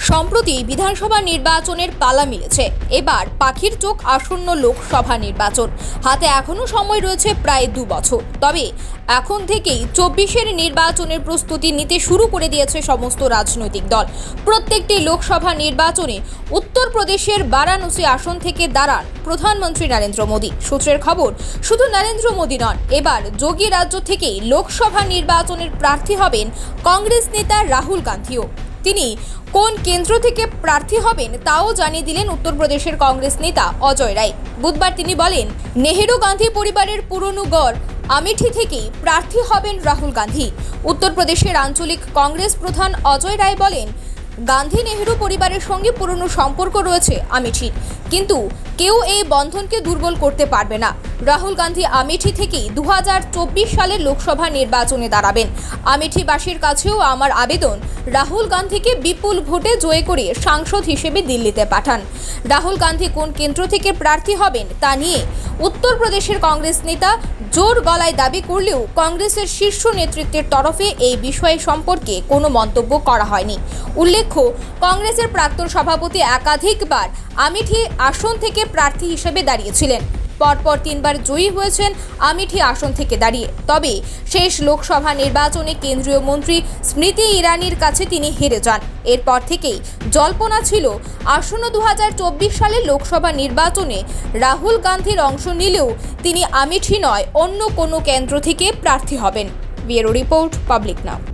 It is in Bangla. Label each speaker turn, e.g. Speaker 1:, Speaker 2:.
Speaker 1: সম্প্রতি বিধানসভা নির্বাচনের পালা মিলেছে। এবার পাখির চোখ আসন্ন লোকসভা নির্বাচন। হাতে এখনো সময় রয়েছে প্রায় 2 বছর। তবে এখন থেকেই 24-এর নির্বাচনের প্রস্তুতি নিতে শুরু করে দিয়েছে সমস্ত রাজনৈতিক দল। প্রত্যেকটি লোকসভা নির্বাচনে উত্তরপ্রদেশের বারাণসী আসন থেকে দাঁড়ান প্রধানমন্ত্রী নরেন্দ্র মোদী। সূত্রের খবর, শুধু নরেন্দ্র মোদী নন, এবার যোগী রাজ্য থেকেই লোকসভা নির্বাচনের প্রার্থী হবেন কংগ্রেস নেতা রাহুল গান্ধীও। তিনি কোন কেন্দ্র থেকে প্রার্থী হবেন তাও জানিয়ে দিলেন উত্তরপ্রদেশের কংগ্রেস নেতা অজয় রায়। বুধবার তিনি বলেন, নেহেরু গান্ধী পরিবারের পুরনো গড় আমেঠি থেকেই প্রার্থী হবেন রাহুল গান্ধী। উত্তরপ্রদেশের আঞ্চলিক কংগ্রেস প্রধান অজয় রায় বলেন, গান্ধী নেহেরু পরিবারের সঙ্গে পুরনো সম্পর্ক রয়েছে আমেঠির, কিন্তু কেউ এই বন্ধনকে দুর্বল করতে পারবে না। রাহুল গান্ধী আমেঠি থেকেই 2024 সালের লোকসভা নির্বাচনে দাঁড়াবেন। আমেঠিবাসীর কাছেও আমার আবেদন, রাহুল গান্ধীকে বিপুল ভোটে জয় করে সাংসদ হিসেবে দিল্লিতে পাঠান। রাহুল গান্ধী কোন কেন্দ্র থেকে প্রার্থী হবেন তা নিয়ে উত্তরপ্রদেশের কংগ্রেস নেতা জোর গলায় দাবি করলেও কংগ্রেসের শীর্ষ নেতৃত্বের তরফে এই বিষয় সম্পর্কে কোনো মন্তব্য করা হয়নি। উল্লেখ্য, কংগ্রেসের প্রাক্তন সভাপতি একাধিকবার আমেঠি আসন থেকে প্রার্থী হিসেবে দাঁড়িয়েছিলেন। পরপর 3 বার জয়ী হয়েছেন আমেঠি আসন থেকে দাঁড়িয়ে। তবে শেষ লোকসভা নির্বাচনে কেন্দ্রীয় মন্ত্রী স্মৃতি ইরানির কাছে তিনি হেরে যান। এরপর থেকেই জল্পনা ছিল আসন্ন 2024 সালের লোকসভা নির্বাচনে রাহুল গান্ধীর অংশ নিলেও তিনি আমেঠি নয় অন্য কোনো কেন্দ্র থেকে প্রার্থী হবেন। ব্যুরো রিপোর্ট, পাবলিক নাও।